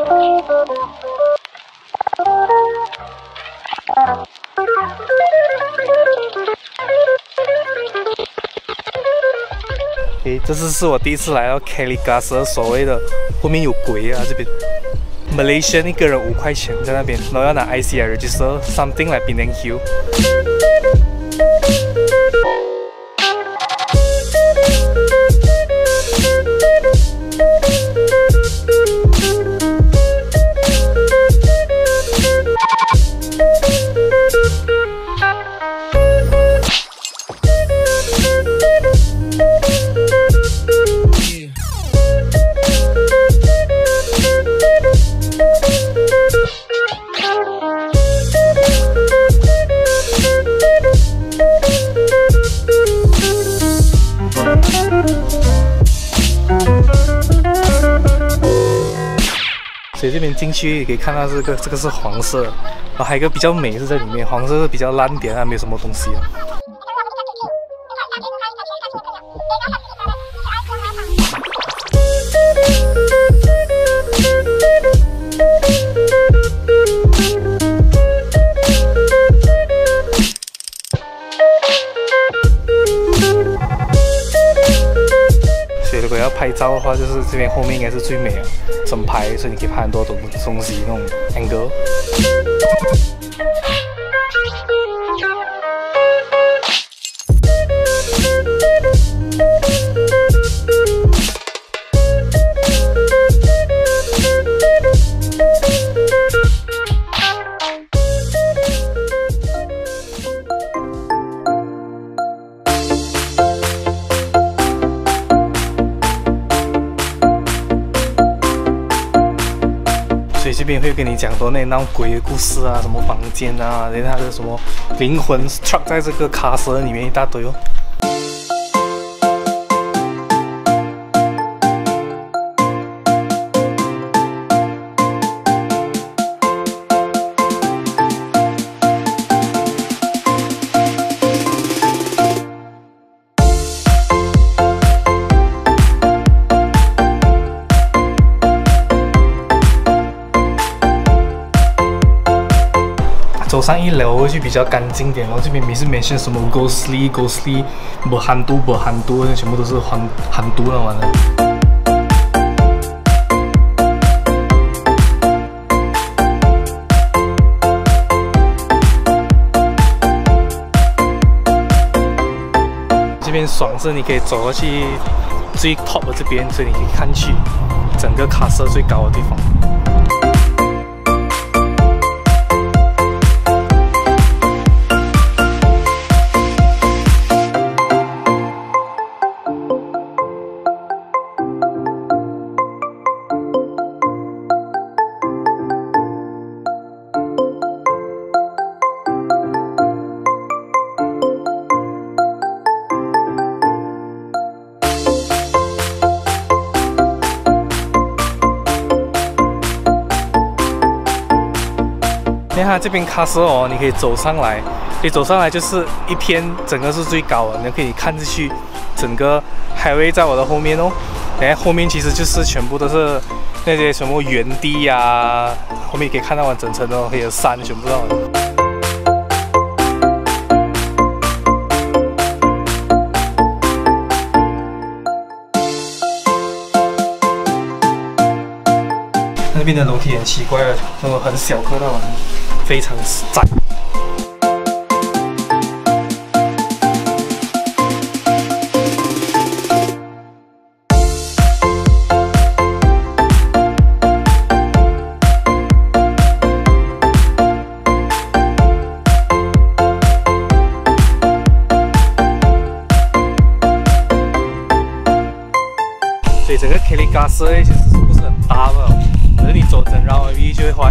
这次是我第一次来到 Kelly Gas， 所谓的后面有鬼啊！这边 Malaysia 一个人5块钱在那边，然后要拿 IC 来 register something like Penang Hill。所以这边进去可以看到这个是黄色，然后还有一个比较美是在里面，黄色是比较烂点啊，没有什么东西啊。所以如果要拍照的话，就是这边后面应该是最美啊，整排，所以你可以拍很多东西那种 angle。所以这边会跟你讲多那种鬼的故事啊，什么房间啊，连他的什么灵魂 struck 在这个卡车里面一大堆哦。走上1楼就比较干净点，然后这边每次mention什么 ghostly， 不寒毒，全部都是寒毒那玩意儿。这边爽是你可以走过去最 top 的这边，所以你可以看去整个卡车最高的地方。你看这边卡车哦，你可以走上来，你走上来就是一片，整个是最高的，你可以看进去，整个 highway 在我的后面哦。然后后面其实就是全部都是那些什么原地呀，后面可以看到完整层的，还有山，全部都。那边的楼梯很奇怪的，那种很小颗的嘛，非常窄。所以整个 Kelly Gas 其实是不是很大的？可是你走整绕 MV 就会花